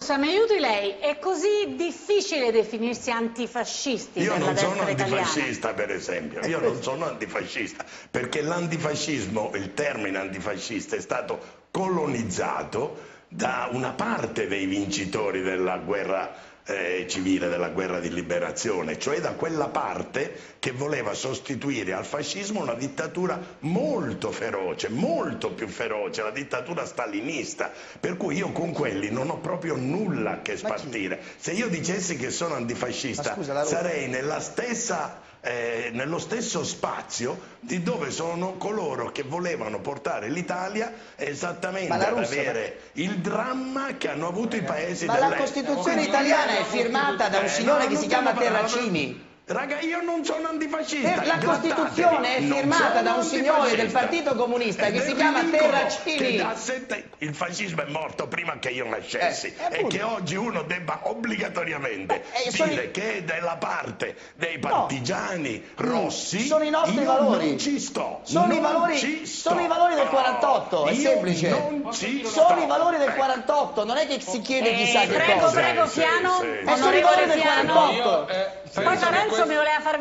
Mi aiuti lei, è così difficile definirsi antifascisti Io per la non destra sono italiana? antifascista, per esempio, io non sono antifascista, perché l'antifascismo, il termine antifascista, è stato colonizzato da una parte dei vincitori della guerra civile, della guerra di liberazione, cioè da quella parte che voleva sostituire al fascismo una dittatura molto feroce, molto più feroce, la dittatura stalinista, per cui io con quelli non ho proprio nulla che spartire. Se io dicessi che sono antifascista, sarei nella stessa nello stesso spazio di dove sono coloro che volevano portare l'Italia esattamente ad avere il dramma che hanno avuto i paesi dell'est. Ma la Costituzione italiana è firmata da un signore che si chiama Terracini. Raga, io non sono antifascista. La Costituzione è firmata da un signore del Partito Comunista che si chiama Terracini. Il fascismo è morto prima che io nascessi e che oggi uno debba obbligatoriamente dire che è della parte dei partigiani rossi. Sono i nostri valori. Non ci sto. Sono i valori del 48, è semplice. Sono i valori del 48, non è che si chiede chissà che cosa. Prego, piano. Sono i valori del 48. Poi Lorenzo mi voleva far